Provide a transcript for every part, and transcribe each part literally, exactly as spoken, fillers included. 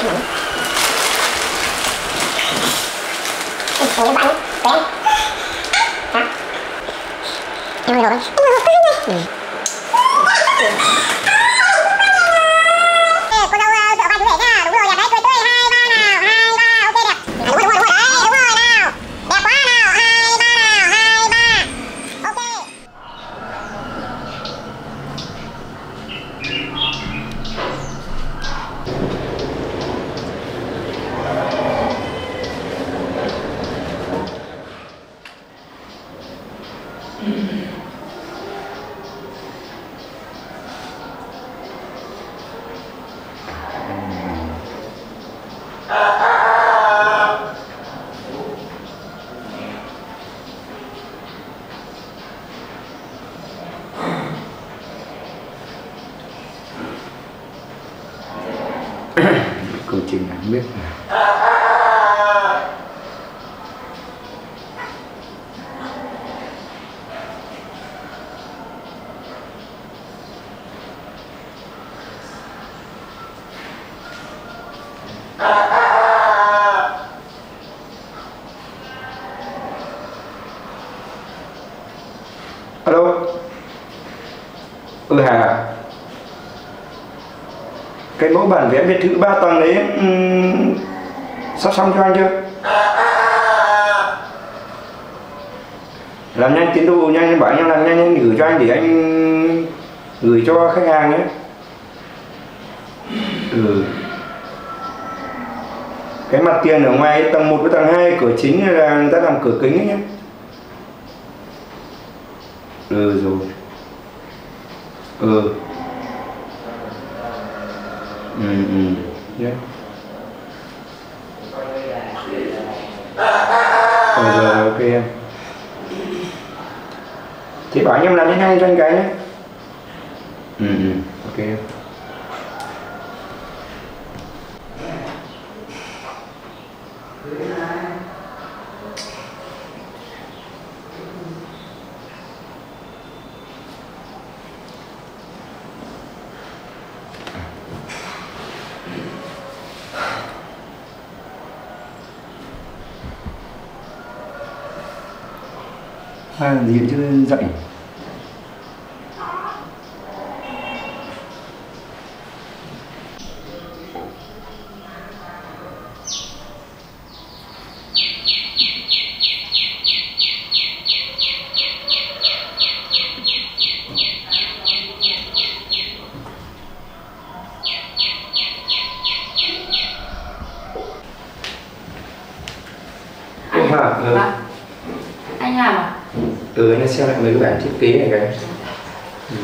Em rồi. Ừ. Cô dâu tựa vai chú rể nha, đúng rồi, đẹp đấy, cười tươi, hai ba nào, hai ba, ok đẹp. À, đúng rồi, đúng rồi, đúng rồi, đấy, đúng rồi nào, đẹp quá nào, hai ba nào, hai ba, ok. Công trình không biết alo. Ừ Hà, cái mẫu bản vẽ biệt thự ba tầng đấy um, sắp xong cho anh chưa? Làm nhanh tiến độ nhanh, anh bảo anh em làm nhanh, anh gửi cho anh để anh gửi cho khách hàng nhé. Ừ. Cái mặt tiền ở ngoài tầng một với tầng hai, cửa chính là người ta làm cửa kính ấy nhé. Ừ rồi. Ừ. Ừ ừ. Yeah. Rồi rồi, ok em. Thế bảo anh em làm nhanh nhanh cho anh cái nhé. Ừ ừ, ok em. À, gì chứ dậy. Anh à, ừ. Vâng. Anh làm à? Ừ, anh xem lại mấy cái bản thiết kế này cái. Ừ.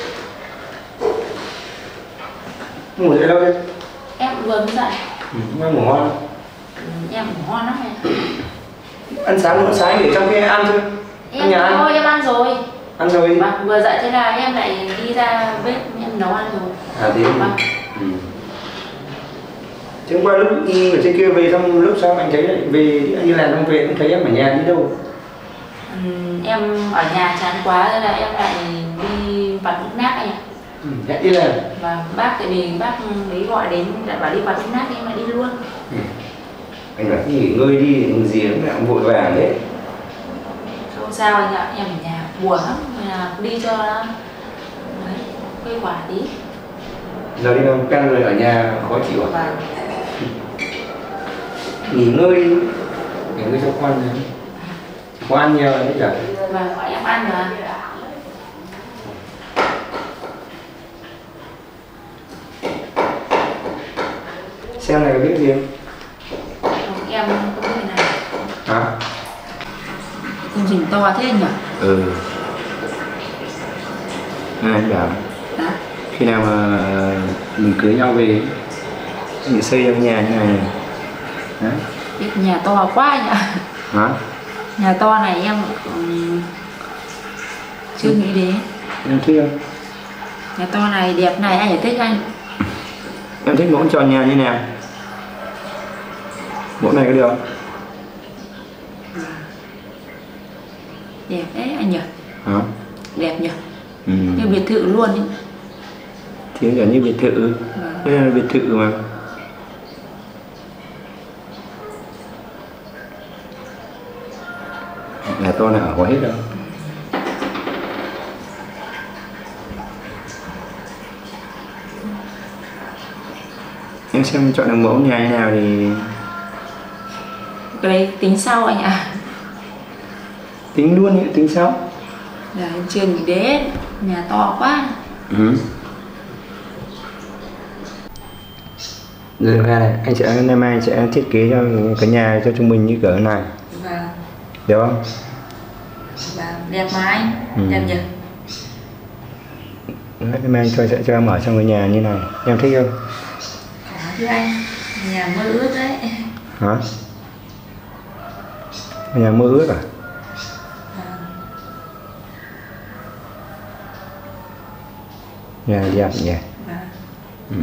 Ngủ dậy đâu đấy? Em vừa mới dậy. Ừ, em ngủ ngon. Ừ, em ngủ ngon lắm em. Ăn sáng bữa sáng để trong cái ăn chưa? Em ăn thôi, em ăn rồi. Ăn rồi đi. Vâng, vừa dậy thế là em lại đi ra bếp em nấu ăn rồi. À thế. Vâng. Ừ. Chứ hôm qua lúc ở trên kia về xong lúc sau anh thấy lại về anh đi làm xong về cũng thấy em ở nhà đi đâu? Ừ, em ở nhà chán quá nên là em lại đi vặt múc nát anh ạ. Ừ, hẹn đi làm. Và bác tại vì bác ấy gọi đến lại bảo đi vặt múc nát thì em lại đi luôn. Ừ. Anh bảo nghỉ ngơi đi, làm gì nó lại vội vàng đấy. Không sao anh ạ, em ở nhà buồn lắm nên là đi cho nó đấy, cây quả tí. Giờ đi đâu căn rồi ở nhà khó chịu à? Vâng. Nghỉ ngơi đi, nghỉ ngơi cho con này. Có ăn nhiều đấy chả? Vâng, em ăn mà. Xem này có biết gì không? Không, em không biết cái này. Hả? Công trình to thế nhỉ? Ừ. À, anh bảo Hả? khi nào mà mình cưới nhau về mình xây trong nhà như này. Đấy. Biết nhà to quá nhỉ? Hả? Nhà to này em um, chưa ừ. nghĩ đến. Em thích không? Nhà to này đẹp này anh phải thích anh. Em thích mẫu tròn nhà như nào? Mẫu này có được không? Đẹp đấy anh nhỉ? Hả? Đẹp nhỉ? Ừ. Như biệt thự luôn ý. Thì kiểu như biệt thự. Vâng. Đây là biệt thự mà. Nhà tôi là ở có hết đâu. Em xem chọn được mẫu nhà như nào thì cái đấy tính sau anh ạ. tính luôn nhé, tính sau. Là em chưa nghĩ đến, nhà to quá. Ừ. Rồi ra này, anh sẽ ngày mai anh sẽ thiết kế cho cái nhà cho chúng mình như kiểu này. Vâng. Được không? Vâng, đẹp mà anh. Ừ. Đẹp nhỉ? Ngày mai anh cho sẽ cho em ở trong cái nhà như này. Em thích không? Có chứ anh. Nhà mơ ước đấy. Hả? Nhà mơ ước à? Vâng. Nhà đẹp nhỉ? Vâng. Ừ.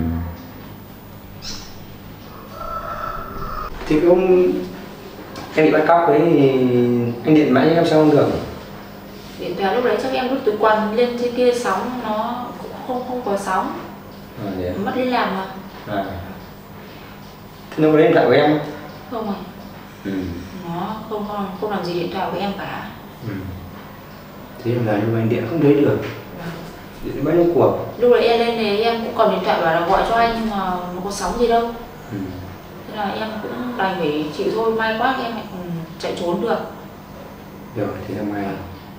Thì ông em bị bắt cóc ấy thì anh điện mãi em sao không được? Điện thoại lúc đấy chắc em đút túi quần lên trên kia sóng nó cũng không không có sóng. À, đấy. Mất liên lạc mà. À. Thế nó có điện thoại của em không? Không à. Ừ. Nó không không không làm gì điện thoại của em cả. Ừ. Thế là nhưng mà anh điện không lấy được. Vâng. Điện bao nhiêu cuộc? Lúc đấy em lên đấy em cũng còn điện thoại bảo là gọi cho anh nhưng mà nó có sóng gì đâu. Ừ. Thế là em cũng đành phải chịu thôi, may quá em lại còn chạy trốn được. Rồi thì là may.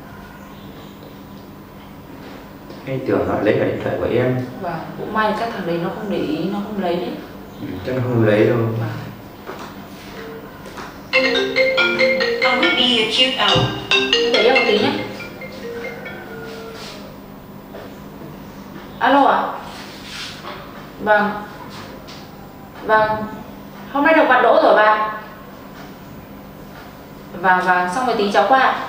Anh tưởng họ lấy cả điện thoại của em. Và cũng may là các thằng đấy nó không để ý, nó không lấy đấy. Ừ, chắc nó không lấy đâu. Và I would be a cute owl. để em một tí nhé. Alo ạ? À? Vâng. Vâng. Hôm nay được vặt đỗ rồi bà. Vâng vâng, xong rồi tí cháu qua.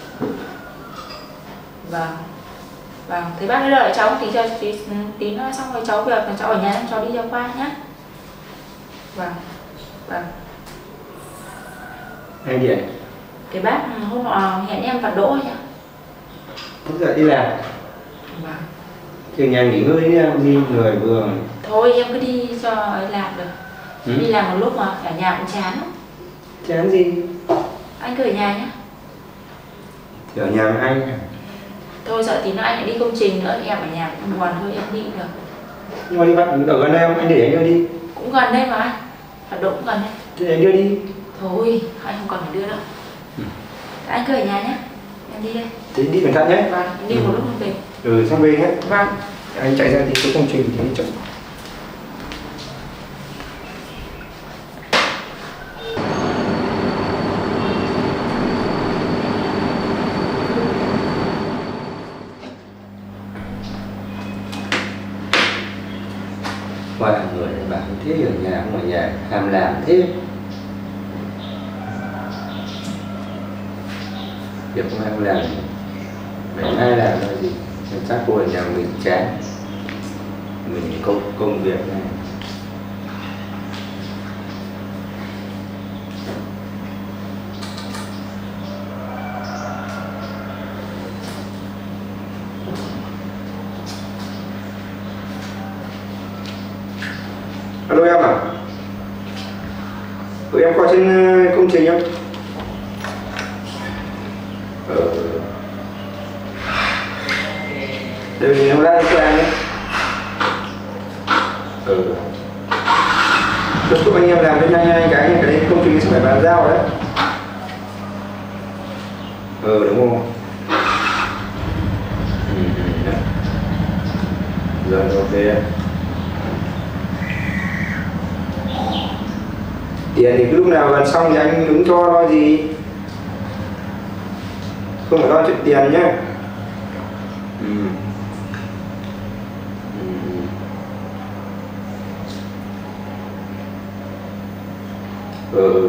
Vâng. Vâng, thế bác cứ đợi cháu tí cho tí, tí nữa xong rồi cháu việc cháu ở nhà cháu đi cho qua nhé. Vâng. Vâng. Anh điện. Cái bác hôm nọ hẹn em vặt đỗ nhỉ? Lúc giờ đi làm. Vâng. Thì nhà nghỉ ngơi đi, em đi người vừa. Thôi em cứ đi cho ấy làm được. Ừ. Đi làm một lúc mà ở nhà cũng chán lắm. Chán gì? Anh cứ ở nhà nhé. Thì ở nhà với anh. Thôi sợ tí nữa anh lại đi công trình nữa thì em ở nhà cũng buồn thôi em đi được. Nhưng mà đi bắt ở gần đây em, anh để anh đưa đi. Cũng gần đây mà anh. Vặt đỗ cũng gần đây. Thế anh đưa đi. Thôi anh không cần phải đưa đâu. Ừ. Anh cứ ở nhà nhé. Em đi đây. Thế đi cẩn thận nhé. Vâng, em đi Ừ. một lúc em về. Ừ, xong về nhé. Vâng. Anh chạy ra thì cái công trình thì chậm. Qua người bảo thế ở nhà không ở nhà làm làm thế. Việc không ai không làm, mình ai làm là gì? Chắc cô ở nhà mình chán, mình công công việc này. Alo em à? Tụi em qua trên công trình không? Ờ. Đây thì em ra cho anh nhé. Ừ. Giúp giúp anh em làm cho nhanh nhanh cái cái đấy công trình sẽ phải bàn giao đấy. Ừ đúng không? Ừ, ừ, rồi ok. Tiền thì cứ lúc nào gần xong thì anh đứng cho lo gì. Không phải lo chuyện tiền nhé. Ừ. Ừ. Ừ.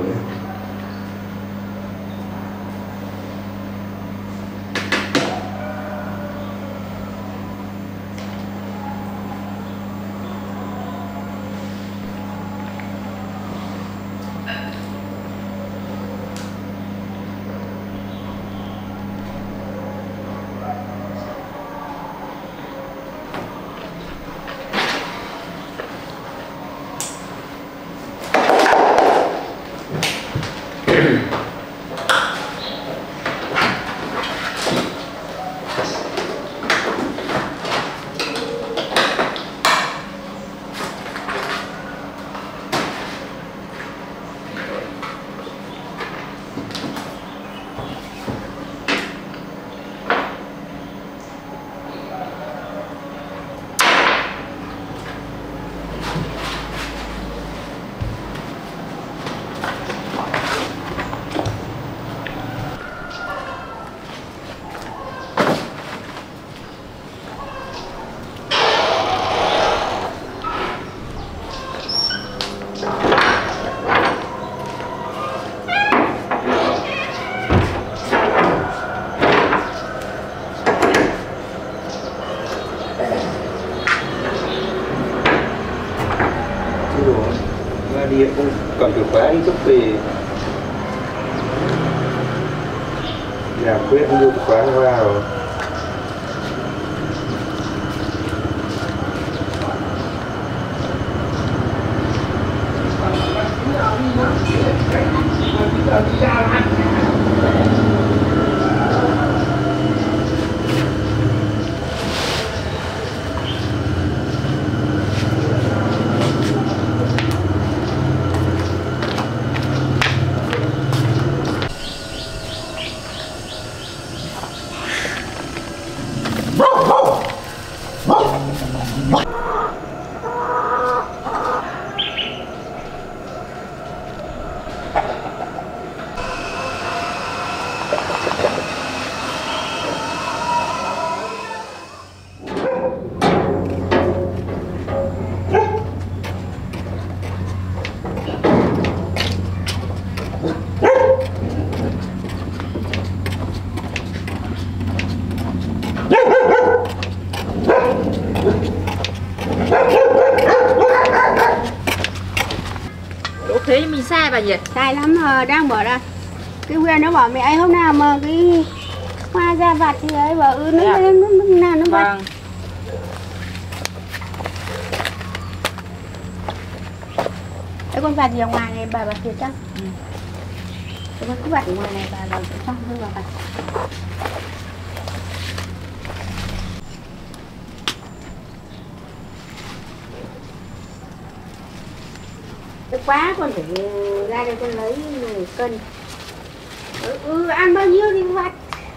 Ba đi cũng cầm chìa khóa đi chút về. Nhà quyết đưa chìa khóa vào. Thế mình sai bà nhỉ? Sai lắm rồi, đang bỏ ra. Cái Huyền nó bảo mẹ ấy hôm nào mà cái hoa ra vặt thì ấy bảo ừ nó à? nó nó nó nào nó vặt. Vâng. Cái con vặt gì ở ngoài này bà bà thiệt chắc. Ừ. Cái con cứ vặt ở ngoài này bà bà sẽ xong thôi bà vặt. Quá con phải ra đây con lấy mười cân. Ừ, ừ ăn bao nhiêu thì vặt.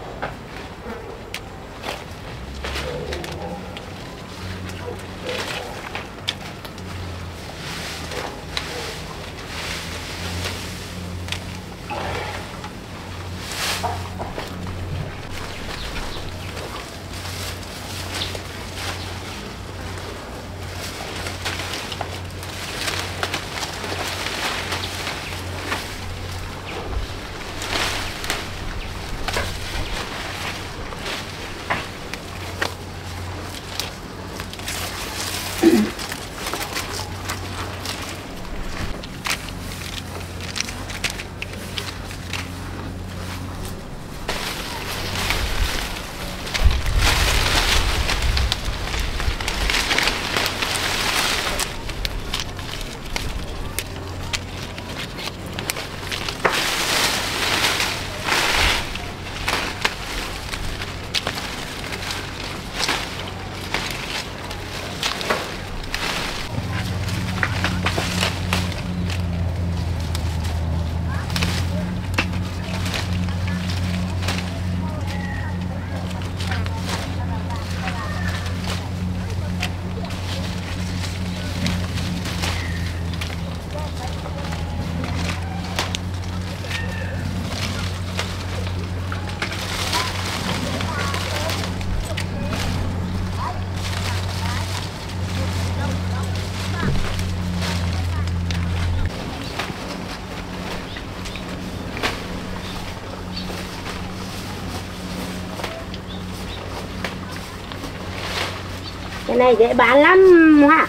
Cái này dễ bán lắm hả?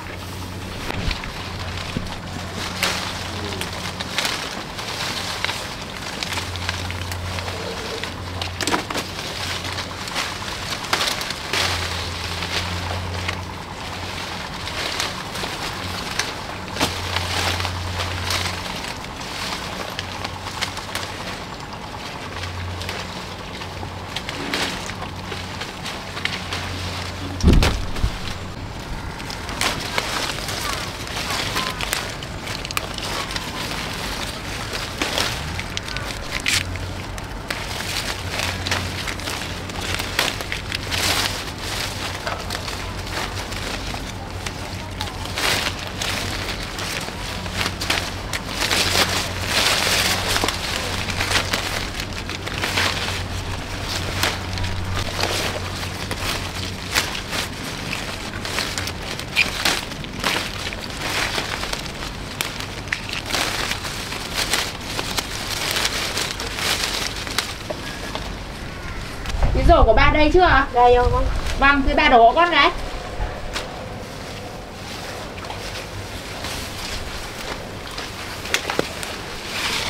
Rổ của ba đây chưa ạ? Đây không con? Vâng, thì ba đổ con đấy.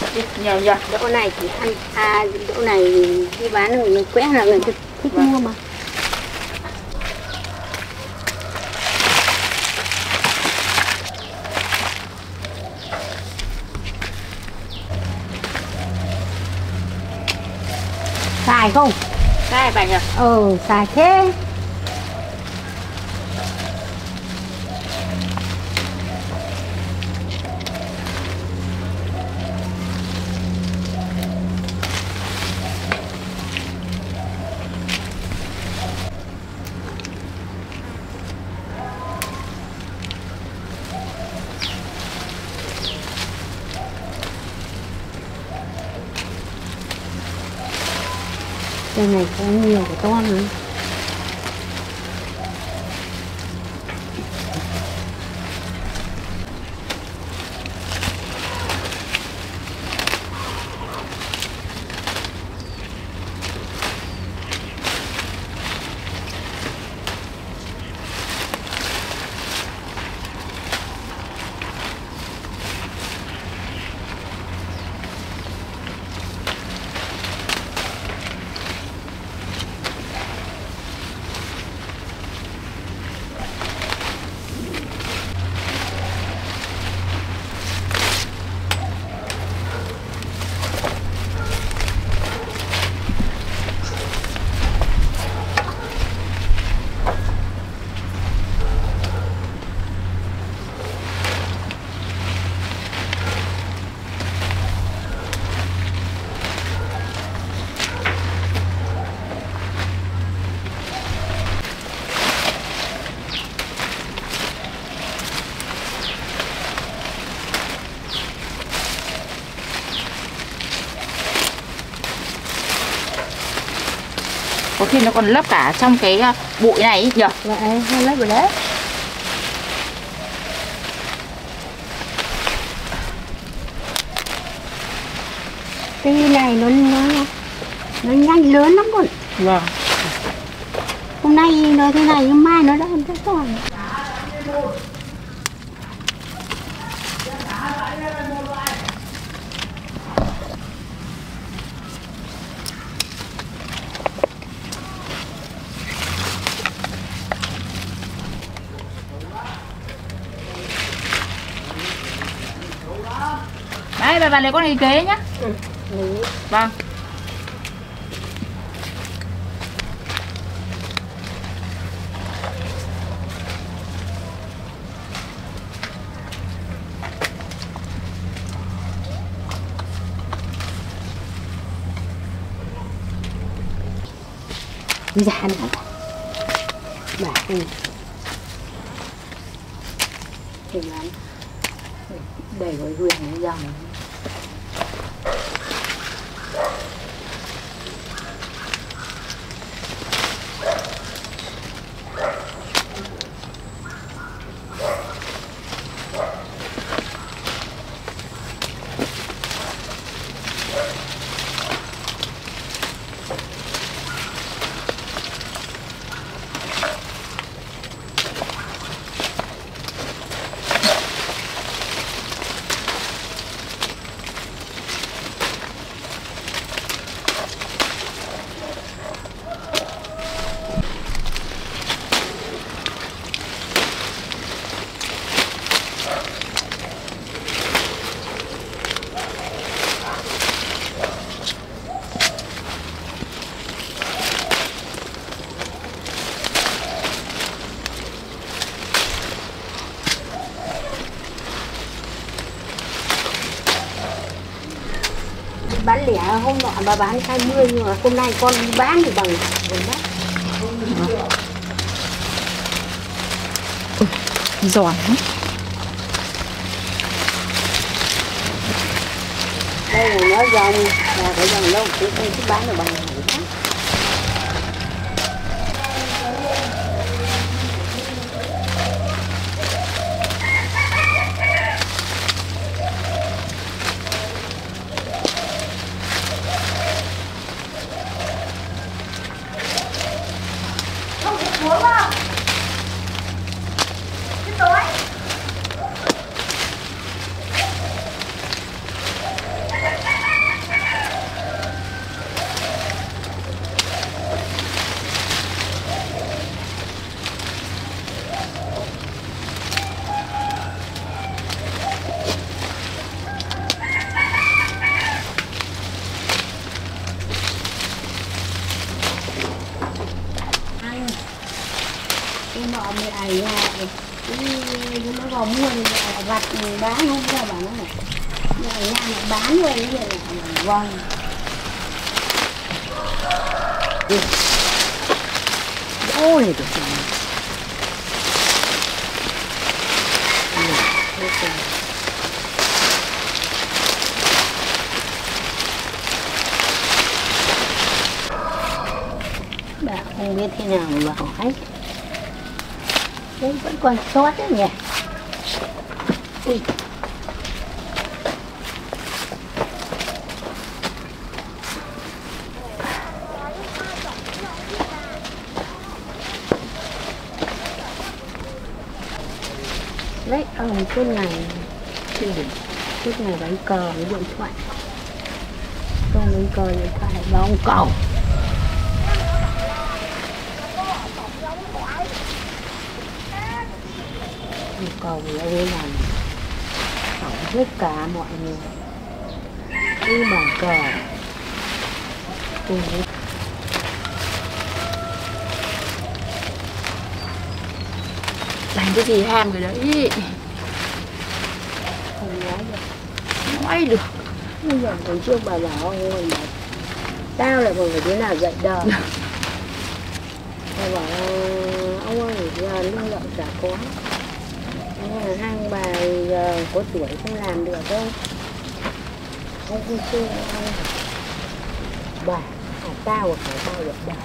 nhiều nhiều. Đỗ này chỉ ăn, à đỗ này đi bán người quét là người thích Vâng. mua mà. Xài không? Đây bà nhỉ? Ừ, xài thế. Cái này có nhiều của con nữa. Có khi nó còn lấp cả trong cái bụi này nhỉ? Vậy, hay lấy vào đấy. Cái này nó nó nó nhanh lớn lắm con. Vâng. Hôm nay nó thế này nhưng mai nó đã rất to. Đấy, bà, bà lấy con này kế nhá. Ừ. Vâng. Dạ này. Bà ơi. Thì bán để gọi huyền nó dòng. Bán lẻ hôm nọ bà bán hai mươi nhưng mà hôm nay con đi bán thì bằng bằng bát. Giòn. Đây là nó dòng, là cái dòng lâu chứ không cứ bán được bằng này. Hãy subscribe cho kênh Ghiền Mì Gõ để không bỏ lỡ vào mua thì vặt bán không ra bảo nó này. Nhà nhà này bán luôn cái gì này. Vâng. Ôi được rồi. Đã không biết thế nào mà bảo hết. Đấy vẫn còn sót đấy nhỉ. Ui. Đấy, ông suốt ngày suốt ngày đánh cờ với điện thoại. Không đánh cờ điện thoại và ông cầu. Ông cầu thì ông ấy làm hỏng hết cả mọi người. Cứ bàn cờ cùng với làm cái gì ham rồi đấy. không nói được. Nói được. Bây giờ còn chưa bà bảo ông ơi mà tao lại còn phải đứa nào dạy đời. Tao bảo ông ơi giờ lương lậu chả có. Hai ông bà giờ có tuổi không làm được đâu. Ông không chưa bà à, tao hoặc phải tao được bà.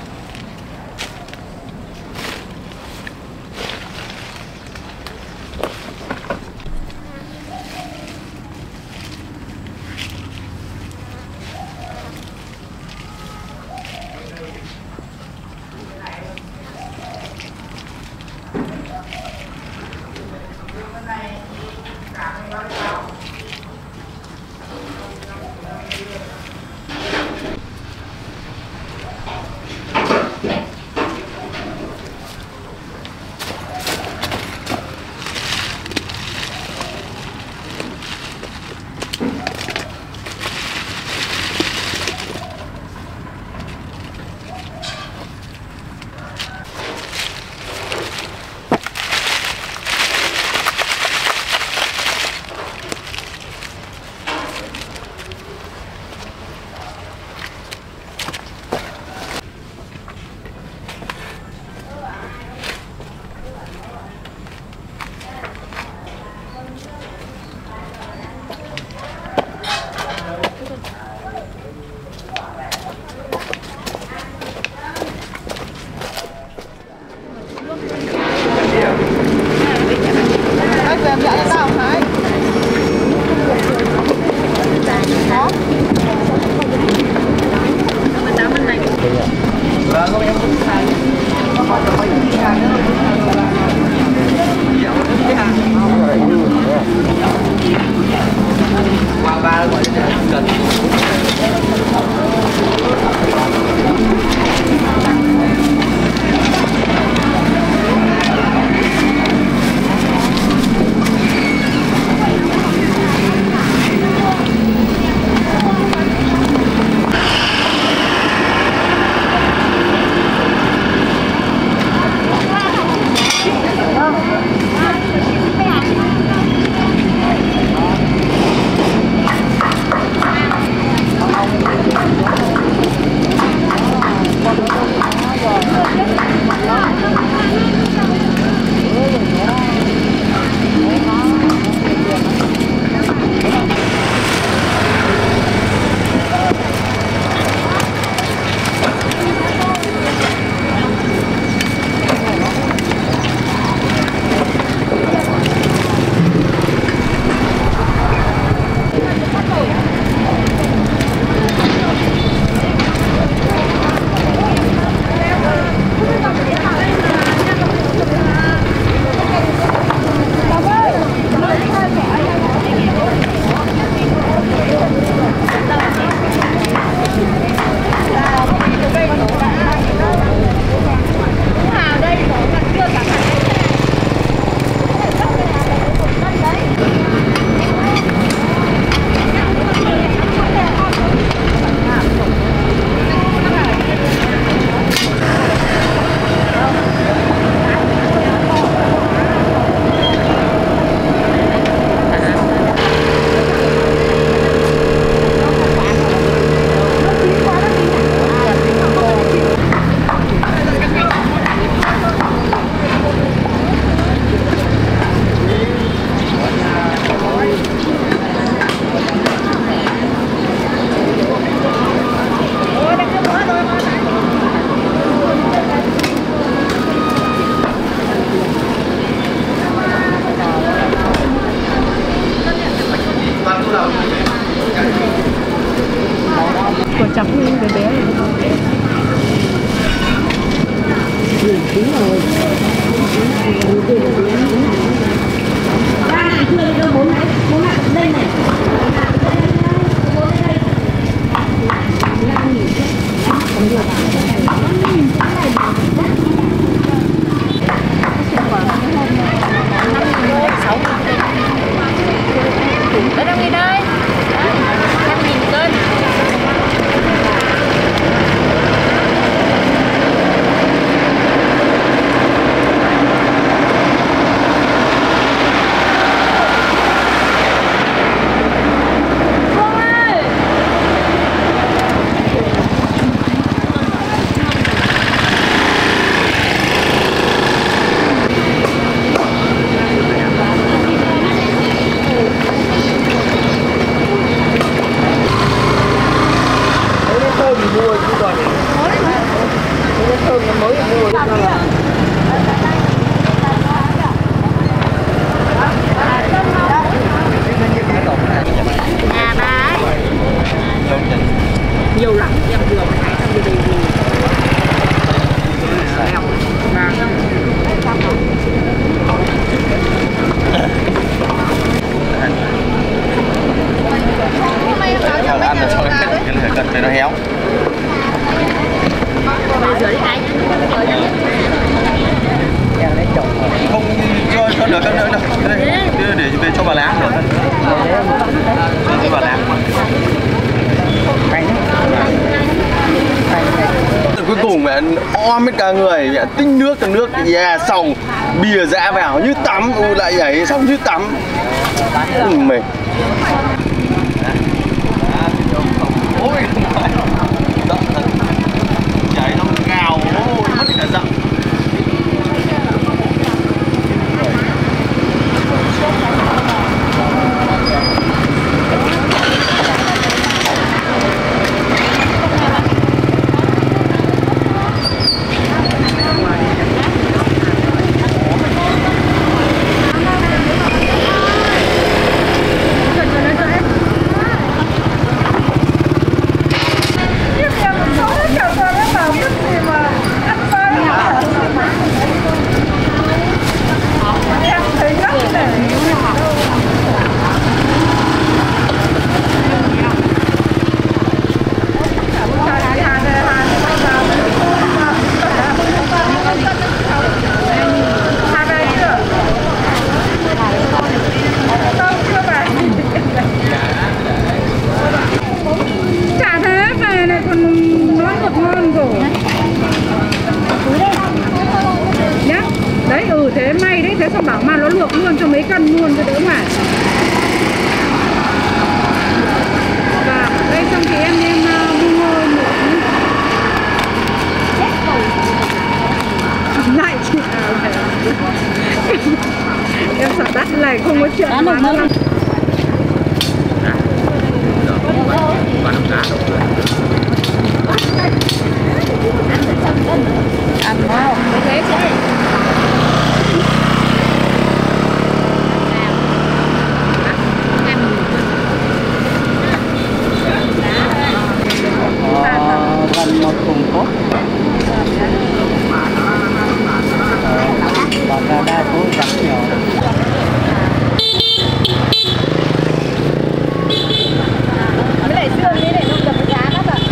Còn chấm cái bé này. Ở đâu đi đây? năm nghìn cân. Nhiều lắm, em vừa mới thấy trong video gì. Ăn được rồi, cái này cần phải nó héo. Bây giờ đi anh. Không cho cho được cân nữa đâu. Đây, để về cho bà láng được. Cho bà láng. Cuối cùng mẹ om hết cả người, mẹ tinh nước từ nước, yeah, xong bìa dã vào như tắm, ừ, lại nhảy xong như tắm. Ừ, mệt. Ôi, cháy nó gào, mất cả giọng. Thế xong bảo mà nó luộc luôn cho mấy cân luôn cho đỡ mà. Và đây xong thì em em mua ngô nữa. Lại chị à, em sợ đắt này không có chuyện mà nó làm. Ăn wow, thế chứ. Gần một thùng cốt. Còn ra đa số rất nhiều. Cái này xương như này nó cầm giá lắm ạ.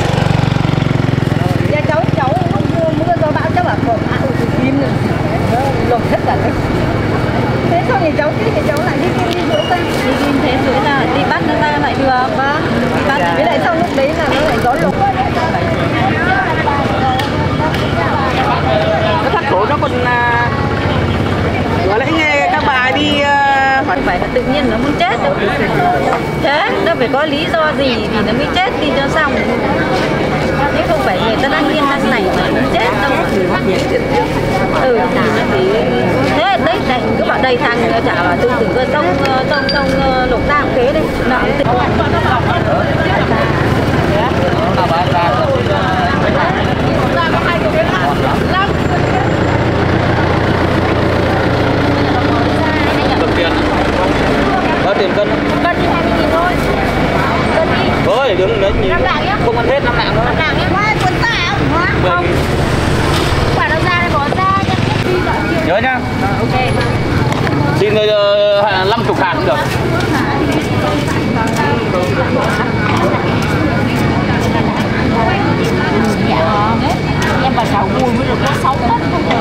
Nhà cháu cháu lúc mưa gió bão cháu bảo còn à ừ kim rồi. Nó lột hết cả đấy. Thế xong thì cháu thì cháu lại đi kim đi dưới ra. Đi kim thế dưới ra đi bắt nó ra lại được. Vâng. Đi bắt với lại xong lúc đấy là nó lại gió lục. Nó thắt cổ nó còn vừa nãy nghe các bà đi uh, không phải là tự nhiên nó muốn chết đâu. Thế nó phải có lý do gì thì nó mới chết đi cho xong. Chứ không phải người ta đang yên đang này mà muốn chết đâu. Ừ thì nó phải thế đấy này cứ bảo đây thằng chả bảo tôi từng cơ tông tông tông lục tam kế đây nọ có tiền cân. cân hai mươi nghìn thôi. này đứng đấy nhìn không ăn hết năm lạng nữa. Năm lạng nhé. Cuốn tả không? Không. Quả đâu ra đây bỏ ra nhé. Nhớ nhá. Ok. Xin uh, năm chục hạt cũng được. Em bà cháu mùi mới được có sáu tấn không được.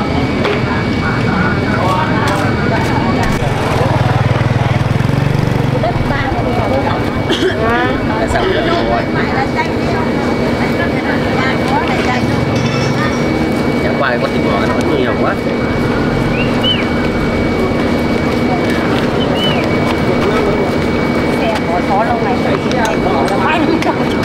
Chẳng qua có thịt bò nó vẫn nhiều quá. Xe bỏ khó lâu ngày phải đi này bỏ ra mãi nữa.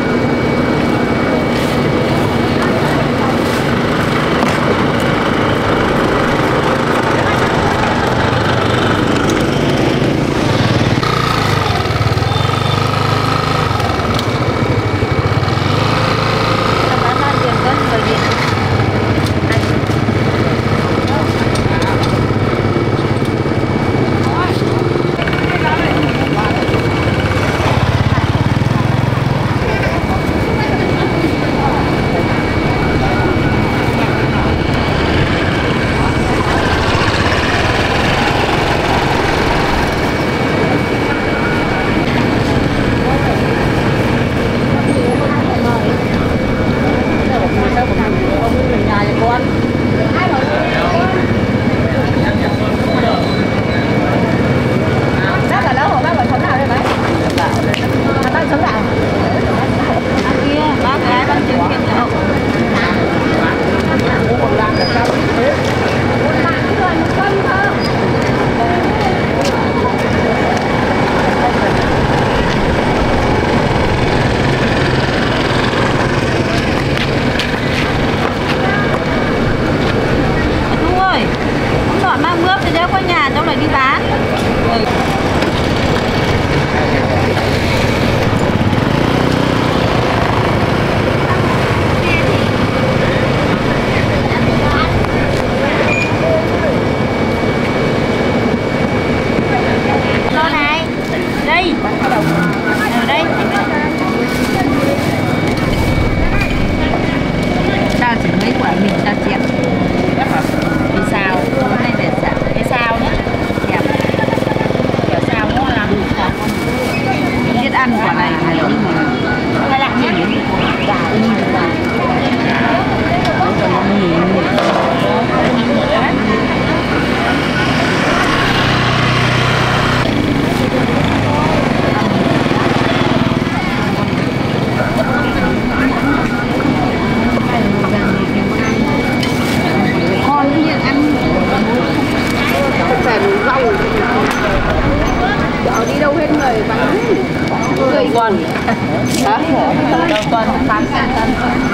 tuần hả? Đầu tuần tám cân cân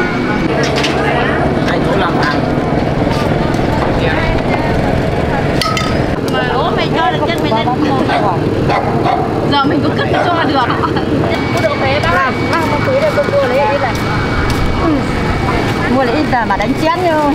anh cũng làm hàng mà ố mày cho được chân mày lên một giờ mình có cất cho được có độ thế bác làm bác không túi để tôi mua lấy ít này mua lấy ít là mà đánh chén nhau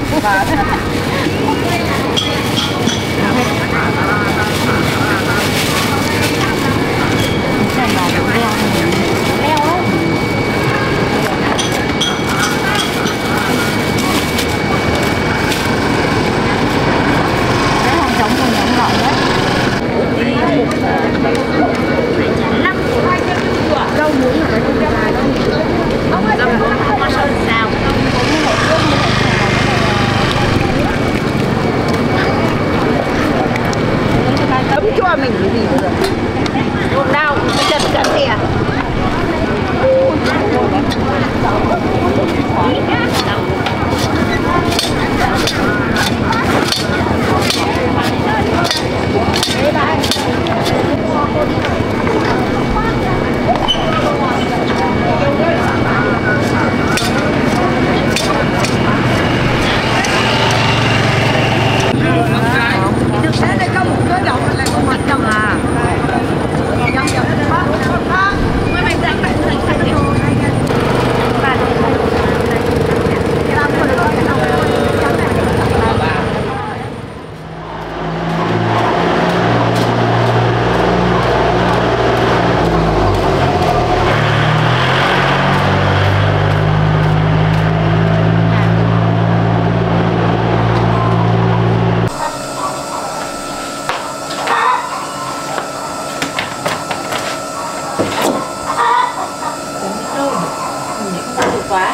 khóa.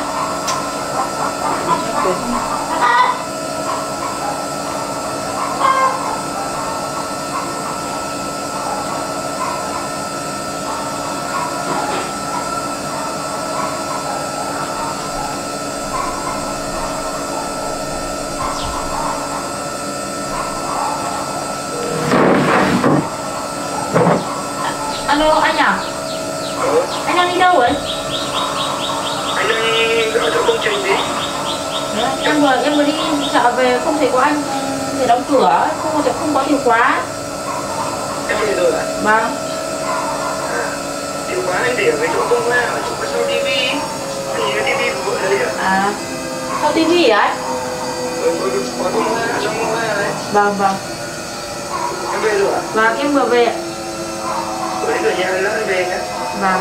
Alo anh à? Ừ. Anh đang đi đâu vậy? Anh đang ở chỗ công trình đi. Đấy, em vừa em vừa đi chợ về không thấy có anh để đóng cửa, không có không có chìa khóa. Em về rồi à? Vâng. À, chìa khóa anh để ở cái chỗ công la, ở chỗ sau tivi. Anh nhìn cái tivi của vợ đấy à? À, sau tivi hả anh? Ừ, ừ, khóa công la, ở trong công la đấy. Vâng vâng. Em về rồi à? Vâng em vừa về ạ. Tôi đến ở nhà rồi đó, em về nhé. Vâng.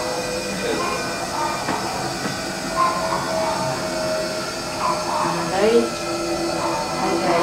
Đây. Đây đấy.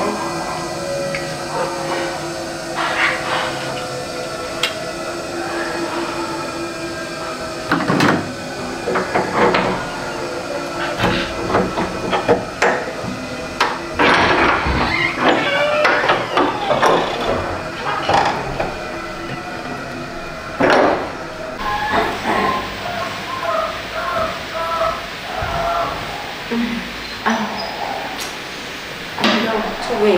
Anh anh đi đâu chưa về?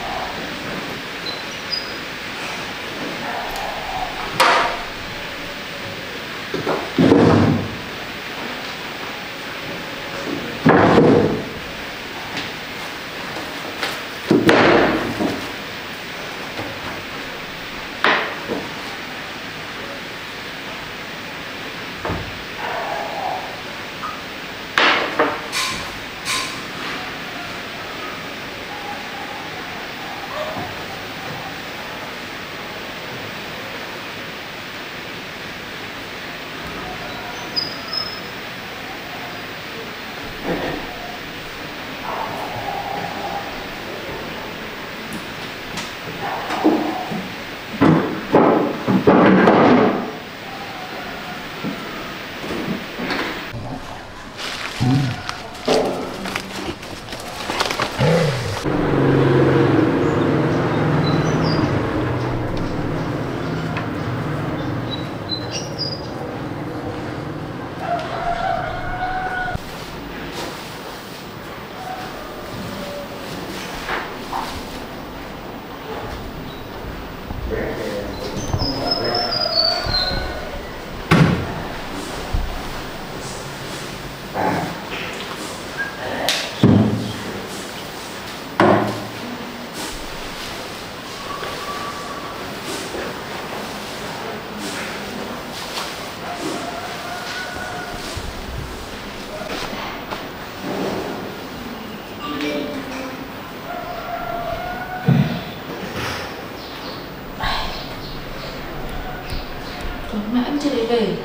Mà anh chưa thấy về.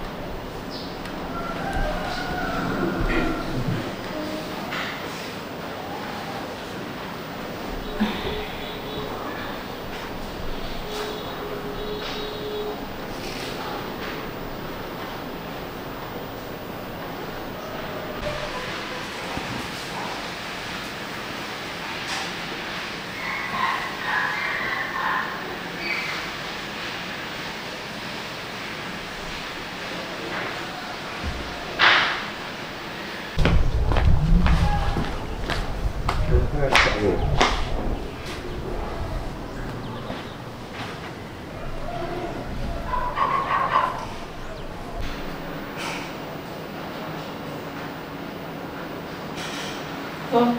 Vâng.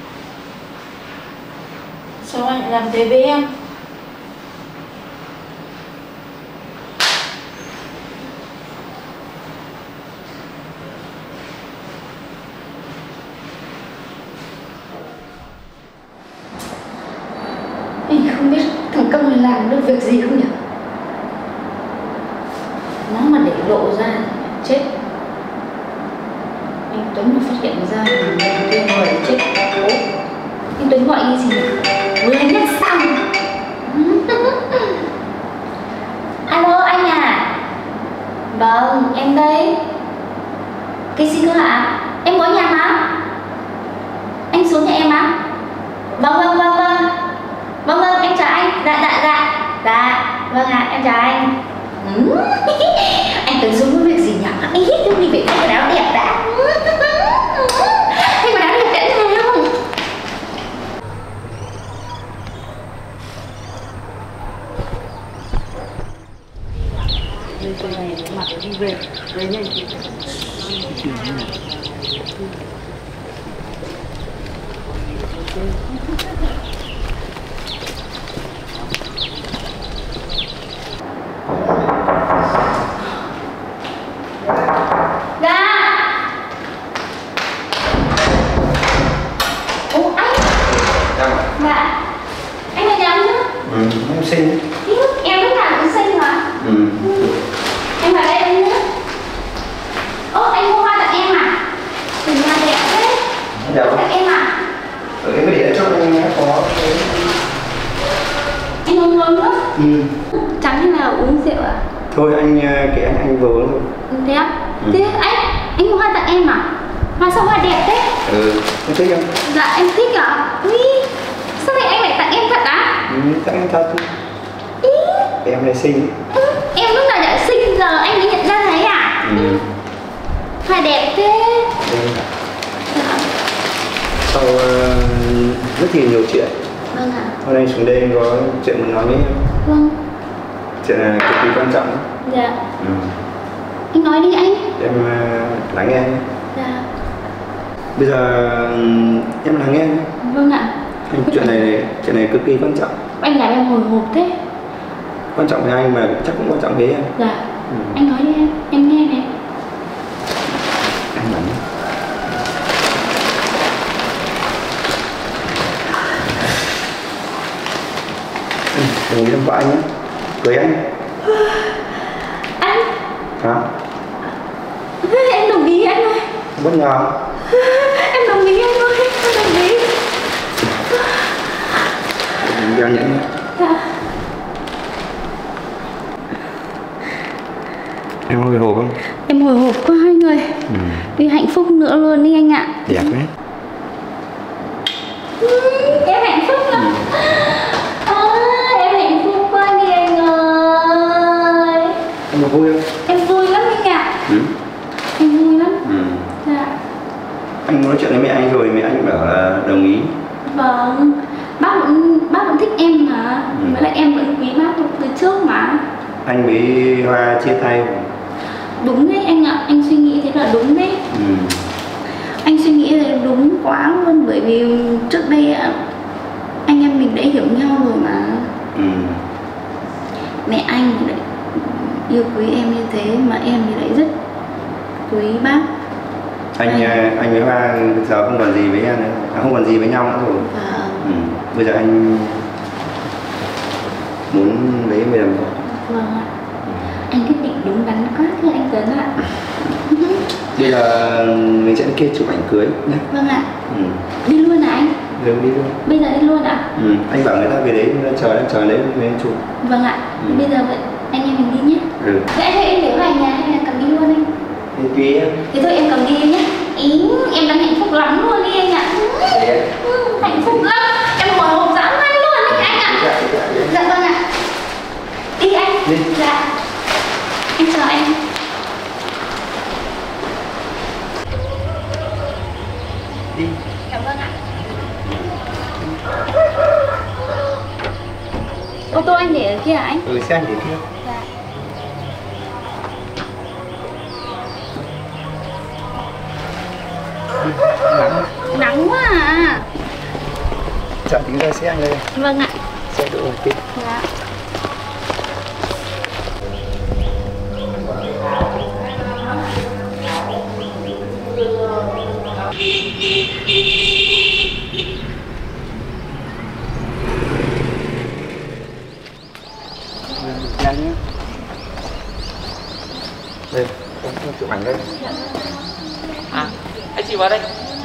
Sao anh lại làm thế với em? Anh không biết thằng Công này làm được việc gì không nhỉ? Nó mà để lộ ra chết. Anh Tuấn mà phát hiện ra thì mình người chết. Ủa? Anh Tuấn gọi cái gì nhỉ? Vừa nhất xong. Alo anh à? Vâng, em đây. Cái gì cơ ạ? Em có nhà mà. Anh xuống nhà em á? Vâng vâng vâng vâng. Vâng vâng em chào anh. Dạ dạ dạ. Dạ vâng ạ à, em chào anh. Ừ. Anh tới xuống có việc gì nhỉ? Anh hít cái gì phải thay quần áo đẹp đã. Thay quần áo đẹp đã nào. Từ này mặt đi về, về nhanh. Xinh. Em lúc nào cũng xinh mà. Ừ. Em vào đây anh nhé. Ô anh mua hoa tặng em à? Từ nhà đẹp thế. Dạ. Tặng em à? Ở cái để cho anh có. Anh uống uống nước. Ừ. Trắng hay là uống rượu à? Thôi anh kể anh anh vừa thôi. Thế á? Ừ. Thế anh anh mua hoa tặng em à? Hoa sao hoa đẹp thế? Ừ. Em thích không? Dạ em thích ạ. Ui, sao vậy anh lại tặng em thật á? Ừ, tặng em thật. Ý. Em này xinh. Ừ, em lúc nào đã xinh giờ anh mới nhận ra thấy à? Ừ. Hoa đẹp thế. Đây. Dạ. Sau uh, rất là nhiều chuyện. Vâng ạ. Hôm nay xuống đây có chuyện muốn nói với em. Vâng. Chuyện là cực kỳ quan trọng. Dạ. Ừ. Anh nói đi anh. Em uh, lắng nghe. Dạ. Bây giờ em lắng nghe. Vâng ạ. Chuyện này chuyện này cực kỳ quan trọng. Anh làm em hồi hộp thế. Quan trọng với anh mà chắc cũng quan trọng với em. Dạ. Ừ. Anh nói đi em, em nghe này. Anh lắng. Đừng nghĩ của anh nhé. Cưới anh. Anh. Hả? Em đồng ý anh ơi. Bất ngờ. Em đồng ý anh ơi. Em đồng ý. Đừng giao nhẫn nhé. Dạ. Em hồi hộp không? Em hồi hộp quá anh ơi. Ừ. Đi hạnh phúc nữa luôn đi anh ạ. Đẹp đấy. Ừ, em hạnh phúc lắm. À, em hạnh phúc quá đi anh ơi. Em có vui không? Em vui lắm anh ạ. Ừ. Em vui lắm. Ừ. Dạ. Anh nói chuyện với mẹ anh rồi, mẹ anh bảo là đồng ý. Vâng. Bác vẫn, bác vẫn thích em mà. Ừ. Với lại em vẫn quý bác từ trước mà. Anh với Hoa chia tay. Đúng đấy anh ạ, anh suy nghĩ thế là đúng đấy. Ừ. Anh suy nghĩ là đúng quá luôn. Bởi vì trước đây anh em mình đã hiểu nhau rồi mà. Ừ. Mẹ anh lại yêu quý em như thế mà em thì lại rất quý bác. Anh anh, anh với Hoa giờ không còn gì với em nữa, à, không còn gì với nhau nữa rồi. Vâng. Ừ. Bây giờ anh muốn lấy em về làm vợ. Vâng ạ. Anh quyết định đúng đắn quá thưa anh Tuấn ạ. Bây giờ mình sẽ kia chụp ảnh cưới nhé. Vâng ạ. Ừ. Đi luôn à anh? Rồi đi luôn. Bây giờ đi luôn ạ? Ừ. Anh bảo người ta về đấy chờ em chờ đấy mới chụp. Vâng ạ. Ừ. Bây giờ vậy anh em mình đi nhé. Ừ. Vậy anh thấy em để hoài nhà hay là cầm đi luôn anh? Thì tùy em. Thế thôi em cầm đi nhé. Ý, em đang hạnh phúc lắm luôn đi anh ạ. Ừ, hạnh phúc lắm. Em hồi hộp dã man luôn đi anh ạ. Dạ, dạ, dạ. Dạ vâng ạ. Đi anh. Đi. Dạ. Em chào anh. Đi. Cảm ơn ạ. Ô tô anh để ở kia hả anh? Ừ, xe anh để kia. Dạ. Nắng. Nắng quá à. Chọn tính ra xe anh đây. Vâng ạ. Xe đỗ ở kia. Dạ. Nhanh nhé. Đây, con chụp ảnh đây. À, anh chị vào đây.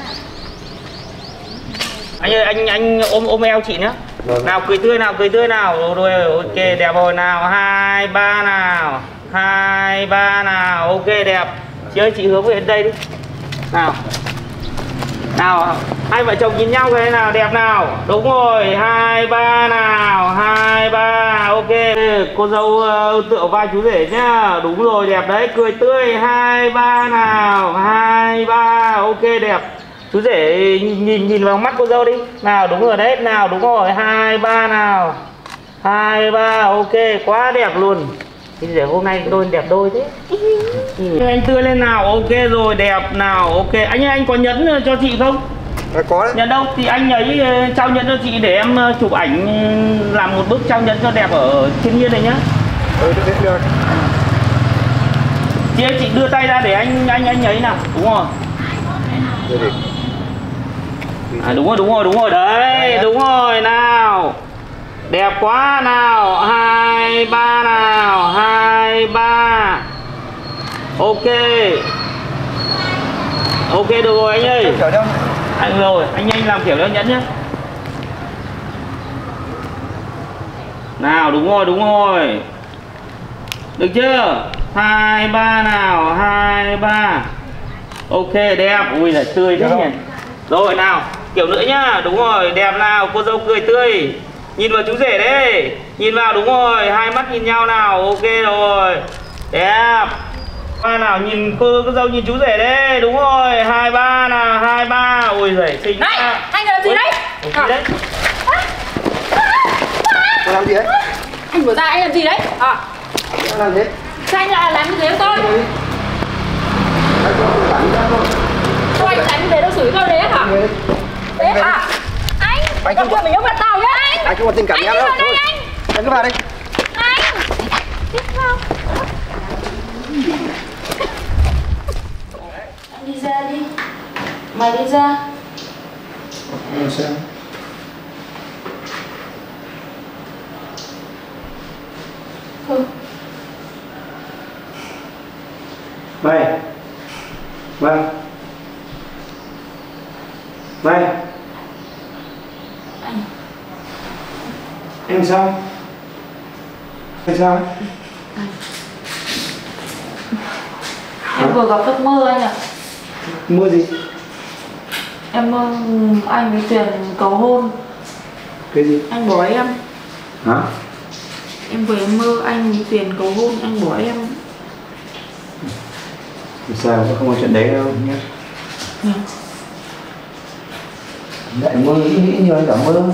Anh ơi, anh anh ôm ôm eo chị nhé. Vâng. Nào cười tươi nào, cười tươi nào. Rồi ok, đẹp rồi nào. Hai ba nào. Hai ba nào. Ok đẹp. Chị ơi, chị hướng về đây đi. Nào. Nào, hai vợ chồng nhìn nhau cái nào, đẹp nào. Đúng rồi, hai ba nào, hai ba. Ok. Cô dâu uh, tựa vai chú rể nhá. Đúng rồi, đẹp đấy, cười tươi. Hai ba nào, hai ba. Ok đẹp. Chú rể nhìn nhìn, nhìn vào mắt cô dâu đi. Nào, đúng rồi đấy. Nào, đúng rồi, hai ba nào. Hai ba. Ok, quá đẹp luôn. Thì để hôm nay đôi đẹp đôi thế. Ừ. Anh tươi lên nào. Ok rồi, đẹp nào. Ok, anh ơi, anh có nhẫn cho chị không? À, có đấy. Nhẫn đâu thì anh ấy trao nhẫn cho chị để em chụp ảnh làm một bức trao nhẫn cho đẹp ở thiên nhiên này nhá. Ừ, được, được. Chị ơi, chị đưa tay ra để anh anh anh ấy nào. Đúng rồi. À, đúng rồi, đúng rồi, đúng rồi đấy, đúng rồi nào. Đẹp quá nào, hai ba nào, hai ba. Ok. Ok được rồi anh ơi. Anh rồi, anh nhanh làm kiểu đeo nhẫn nhé. Nào, đúng rồi, đúng rồi. Được chưa? Hai ba nào, hai ba. Ok, đẹp. Ui là tươi thế nhỉ. Rồi nào, kiểu nữa nhá. Đúng rồi, đẹp nào, cô dâu cười tươi. Nhìn vào chú rể đấy. Nhìn vào, đúng rồi, hai mắt nhìn nhau nào. Ok rồi. Đẹp. Ba nào, nhìn cô, cô dâu nhìn chú rể đấy. Đúng rồi, hai ba nào, hai ba. Ui giời, xinh quá. Này, anh làm gì đấy? Gì đấy? Cô làm gì đấy? Anh vừa ra anh làm gì đấy? À, Cô làm thế. sao anh lại làm như thế với tôi? Sao anh đánh như thế đâu xử lý tôi thế hả? Thế hả? Anh, Anh đừng không- chuyện mình yêu mặt tao nhá anh. Anh không có tình cảm Anh em đi đâu. vào đây Thôi, anh. anh cứ vào đây. Anh. Tiếp vào. Anh đi ra đi. Mày đi ra. Ừ, sao? Thôi. Mày. Vâng. Mày. Anh. Em sao? Em sao? Em vừa gặp giấc mơ anh ạ. Mua gì? Em mơ anh với Tuyền cầu hôn. Cái gì? Anh bỏ em. Hả? Em vừa mơ anh với Tuyền cầu hôn, anh bỏ em. Sao không có chuyện đấy đâu nhé. Ừ. Lại mơ nghĩ nghĩ nhiều anh cả mơ.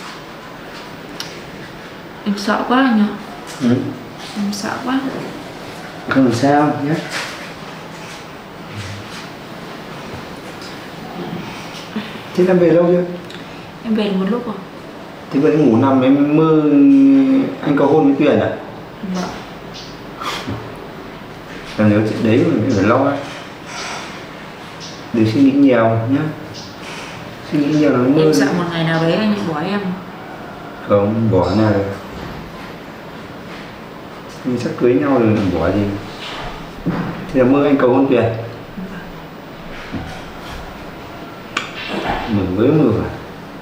Em sợ quá anh ạ. Ừ. Em sợ quá. Không làm sao nhé. Thế em về lâu chưa? Em về được một lúc rồi. Thế vừa ngủ nằm em mơ anh cầu hôn với Tuyền à? Vâng. Còn nếu chuyện đấy mình phải lo. Đừng suy nghĩ nhiều nhá. Suy nghĩ nhiều nó mơ. Em sợ một ngày nào đấy anh lại bỏ em. Không, bỏ nào được. Mình sắp cưới nhau rồi mình bỏ gì. Thì là mơ anh cầu hôn Tuyền. Mừng với mưa à?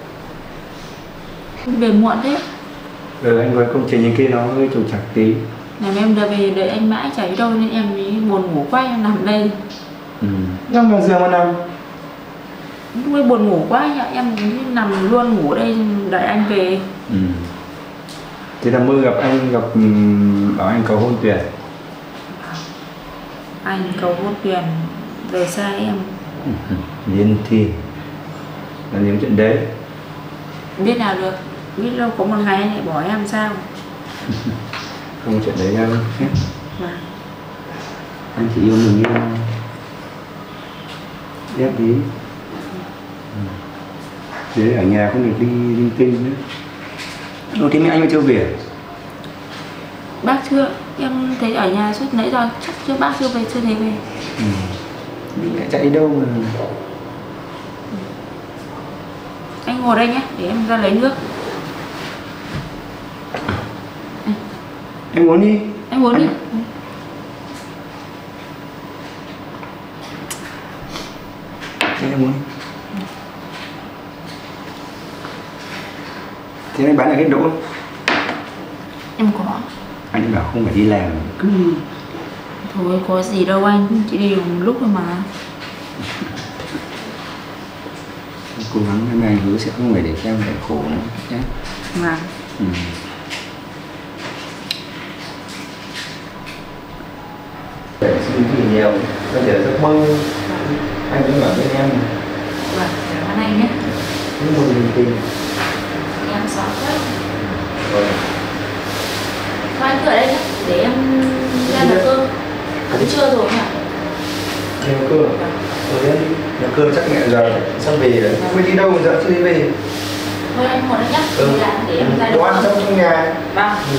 Về muộn thế. Ừ, anh có công trình như kia nó hơi trục trặc tí. Làm em đã về đợi anh mãi chảy đâu nên em mới buồn ngủ quá em nằm đây. Ừ. Nằm vào giường mà nằm. Lúc ấy buồn ngủ quá anh ạ, em cứ nằm luôn ngủ đây đợi anh về. Ừ. Thế là mơ gặp anh gặp um, bảo anh cầu hôn Tuyền. Anh cầu hôn Tuyền rời xa em. Liên thi là những chuyện đấy. Biết nào được, biết đâu có một ngày anh lại bỏ em sao. Không có chuyện đấy đâu. Vâng. Anh chỉ yêu mình yêu ép tí. Thế ở nhà không được đi linh tinh nữa. Đâu thế mẹ anh mà chưa về? Bác chưa, em thấy ở nhà suốt nãy giờ chắc chưa bác chưa về, chưa thấy về. Ừ. Mẹ chạy đâu mà. Anh ngồi đây nhé, để em ra lấy nước. Em muốn đi. Anh muốn đi. Thế em muốn đi. Thế anh bán ở cái đỗ. Em có. Anh bảo không phải đi làm cứ. Thôi có gì đâu anh, chị đi một lúc thôi mà. cố gắng hôm nay hứa sẽ không phải để cho em phải khổ nữa nhé. Vâng. Ừ. Để suy nghĩ nhiều, bây giờ giấc mơ anh cũng ở bên em. Vâng, cảm ơn anh nhé. Những một niềm tin. Em xóa quá. Vâng. Thôi anh cứ ở đây nhé, để em ra nấu cơm. Ở tới trưa rồi nhỉ? Nấu cơm. Rồi em đi. Nấu cơm chắc mẹ giờ sắp về rồi. Mới đi đâu giờ chưa đi về. Thôi anh ngồi đây nhé. Ừ. Để em ra Đồ nấu ăn cơm. trong nhà. Vâng. Ừ.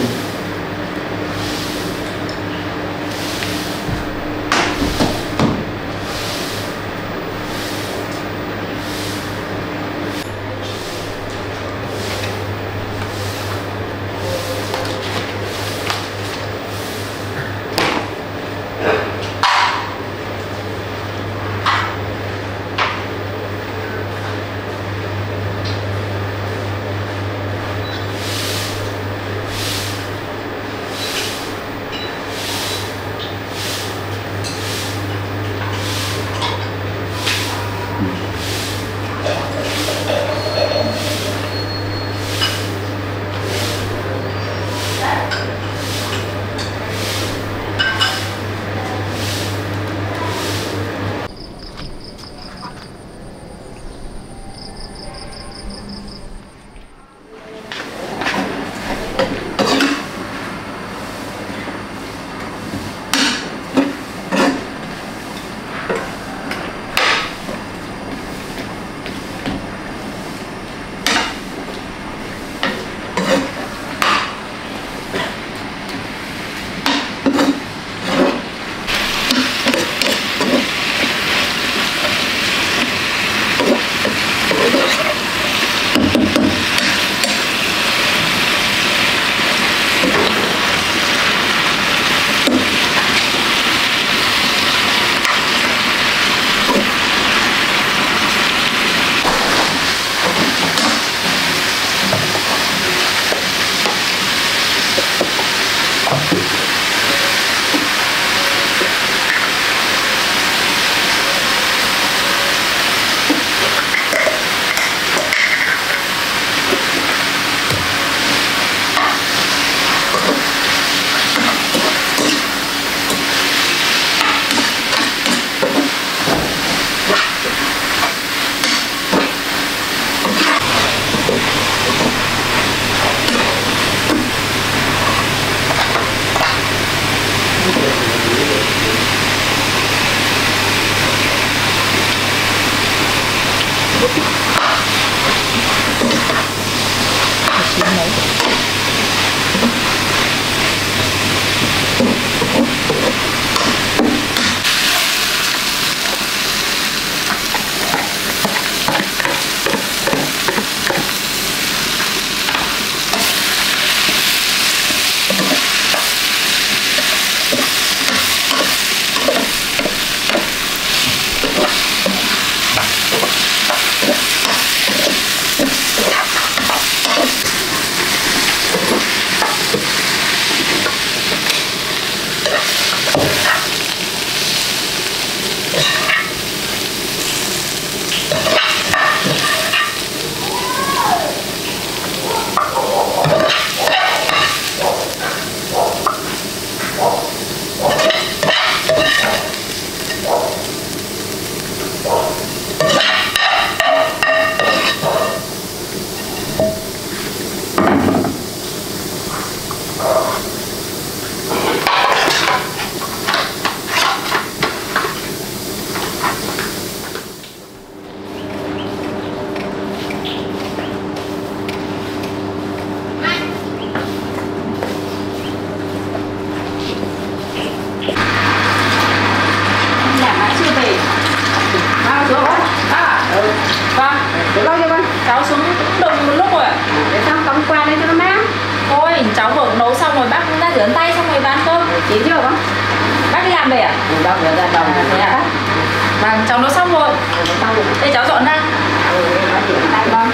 rửa tay xong rồi bán cơm. Chín chưa bác? Bác đi làm về à? Ừ, bác vừa ra đồng. Thế à? Vâng, cháu nấu xong rồi. Xong rồi. Đây cháu dọn ra. Ừ, bác rửa tay. Vâng.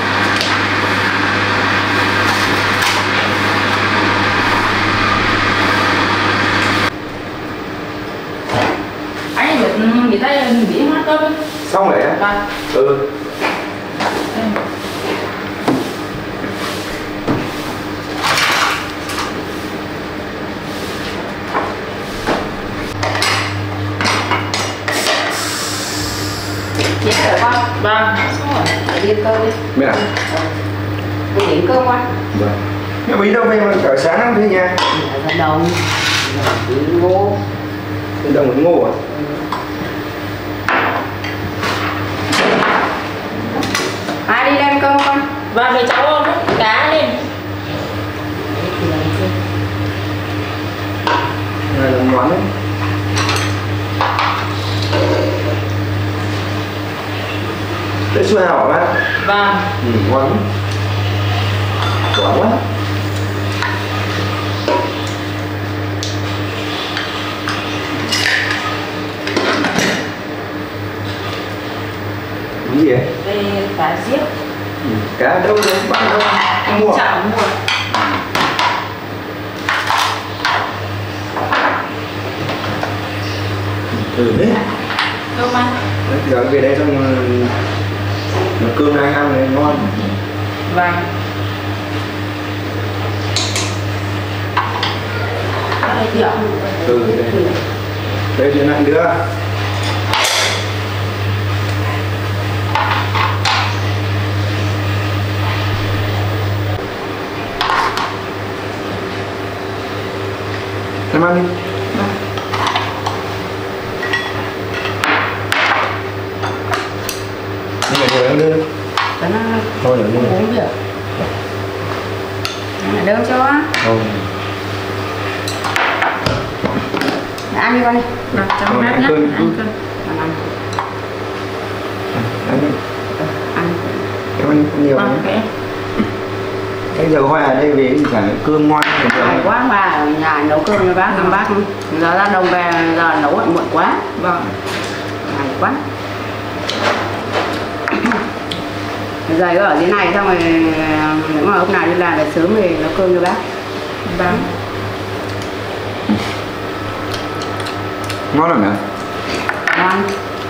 Anh nghỉ, nghỉ tay, nghỉ hát cơm. Xong rồi á? Vâng. Ừ. Đến rồi con. Vâng. Để điên cơm đi. Biết à? Tôi đến cơm con. Vâng. Nhưng mà đi đâu về mà cả sáng lắm thế nha. Ở Gia Đồng. Ngô. Từ đồng đến ngô à? Ai đi đem cơm con? Và để cháu múc cá lên. Này là món đấy. Để xua hảo bác. Vâng. Ừ, ngon lắm. Quả quá. Cái gì vậy? Đây cá giết. Ừ, cá đâu đâu, bán đâu? Không mua. Chợ mua. Ừ đấy. Cơm ăn. Đấy, giờ về đây xong mà cơm này anh ăn này ngon. Vâng. Đây thì ạ. Ừ đây. Đây thì anh đưa. Em ăn đi. Nhưng mà ngồi ăn đưa. Cho nó Thôi để không uống được. Này đơn cho á. Không. Ăn đi con đi. Rồi, cháu Rồi, mát ăn nhá. cơm. Ăn cơm. Ăn ăn. Ăn đi. Ăn. Em ăn nhiều Vâng, nhé. okay. Cái giờ Hoa ở đây về thì cả cơm ngon. Hay quá bà ở nhà nấu cơm cho bác, bác giờ ra đồng về giờ nấu muộn quá. Vâng. Hay quá. Giờ ở dưới này xong rồi nếu mà hôm nào đi làm về sớm thì nấu cơm cho bác. Vâng. Ngon lắm hả? Ngon.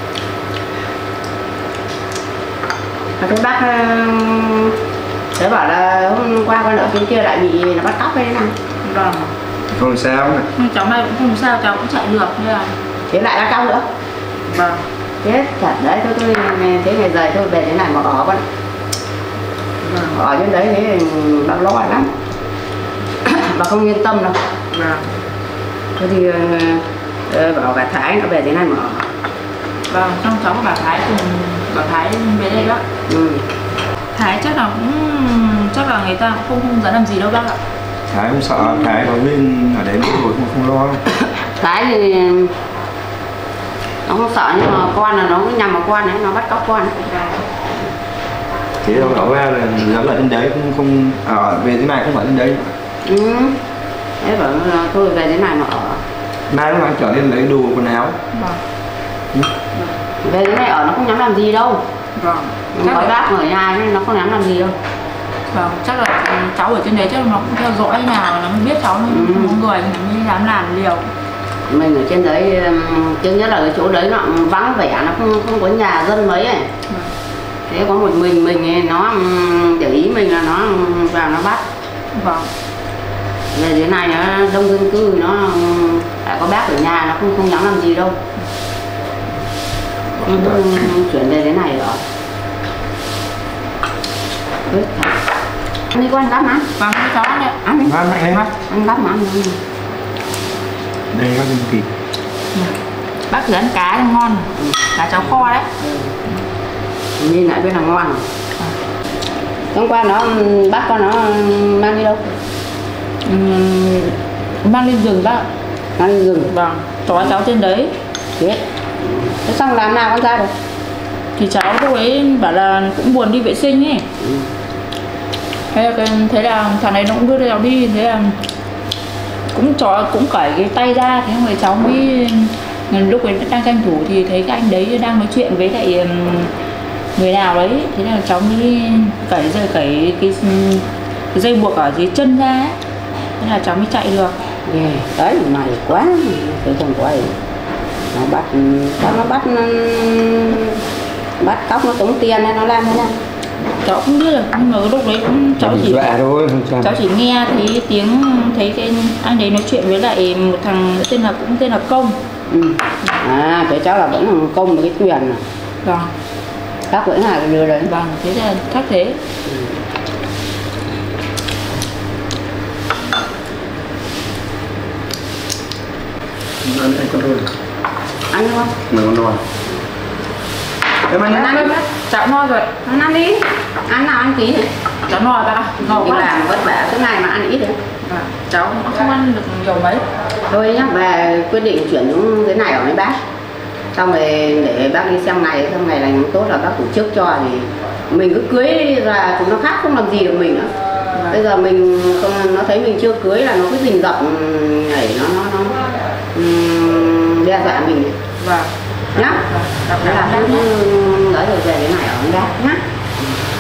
Mà thấy bác thế bảo là hôm qua con ở bên kia lại bị nó bắt cóc hay thế nào? Vâng. Không sao này. Nhưng cháu này cũng không sao, cháu cũng chạy được nên là. Thế lại bắt cóc nữa? Vâng. Thế thật đấy, tôi tôi thế ngày rời tôi về thế này mà ở con. Vâng. Ở trên đấy thế bác lo lắm. Bà không yên tâm đâu. Vâng. Thế thì uh, bảo cả Thái nó về thế này mà ở. Vâng, trong cháu có bà Thái cùng bà Thái về đây bác. Ừ. Thái chắc là cũng chắc là người ta cũng không không dám làm gì đâu bác ạ. Thái không sợ, Thái có lên ở đấy rồi không không lo. Thái thì nó không sợ nhưng mà con là nó cứ nhằm vào con ấy, nó bắt cóc con ấy. Thế đâu đó ra là dám ở trên đấy không không ở về thế này không phải trên đấy. Ừ. Thế bảo là tôi về thế này mà ở. Mai lúc anh trở lên lấy đồ quần áo. Vâng. Về thế này ở nó không dám làm gì đâu. Vâng. Có bác ở nhà nên nó không dám làm gì đâu. Vâng, chắc là cháu ở trên đấy chắc là nó cũng theo dõi nào nó mới biết cháu mới Ừ. có người thì nó mới dám làm liều. Mình ở trên đấy chứ nhất là cái chỗ đấy nó vắng vẻ, nó không không có nhà dân mấy ấy. Thế có một mình mình ấy, nó để ý mình là nó vào nó bắt. Vâng. Về thế này nó đông dân cư, nó đã có bác ở nhà nó không không dám làm gì đâu. Không, không chuyển về thế này rồi. Ăn đi con gắp mà. Vâng, cháu ăn đấy. Ăn đi. Ăn mạnh lên. Ăn gắp mà ăn. Đây có gì kỳ. Bác thử ăn cá thì ngon. Cá cháu kho đấy. Nhìn lại bên là ngon rồi. Hôm qua nó bác con nó mang đi đâu? Uhm, mang lên rừng bác. Mang đi rừng. Vâng, chó cháu trên đấy. Thế. Thế xong làm nào con ra được? Thì cháu lúc ấy bảo là cũng buồn đi vệ sinh ấy. Ừ. Thế là, thế là thằng này nó cũng đưa cháu đi. Thế là cũng chó cũng cởi cái tay ra. Thế rồi cháu mới lúc ấy đang tranh thủ thì thấy cái anh đấy đang nói chuyện với lại người nào đấy. Thế là cháu mới cởi rơi cởi cái, cái dây buộc ở dưới chân ra ấy. Thế là cháu mới chạy được. Yeah. Đấy mày quá. Thế không có gì. Nó bắt sao nó bắt nó, bắt cóc nó tống tiền hay nó làm thế nào? Cháu không biết được nhưng mà lúc đấy cũng cháu chỉ dọa thôi, không sao. cháu chỉ nghe thấy tiếng thấy cái anh đấy nói chuyện với lại một thằng tên là cũng tên là Công. Ừ. À thế cháu là vẫn là công với cái thuyền này. Vâng. Khác với Hải đưa đấy. Vâng, thế là khác thế. Ăn anh con thôi. Ăn không? Mày con thôi. Em ăn Ăn đi. Cháu no rồi. Ăn ăn đi. Ăn nào ăn tí này. Cháu no ta. No Đi quá. làm vất vả thế này mà ăn ít đấy. Vâng, cháu cũng không ăn được nhiều mấy. Thôi nhá, về quyết định chuyển xuống cái này ở mấy bác. Xong rồi để bác đi xem ngày, xong ngày lành tốt là bác tổ chức cho thì mình cứ cưới ra chúng nó khác không làm gì được mình nữa. Vâng. Bây giờ mình không, nó thấy mình chưa cưới là nó cứ rình rập nhảy nó nó nó um, đe dọa mình Vâng. nhá. Vâng. Thế là cứ nói rồi về cái này ở mấy bác nhá.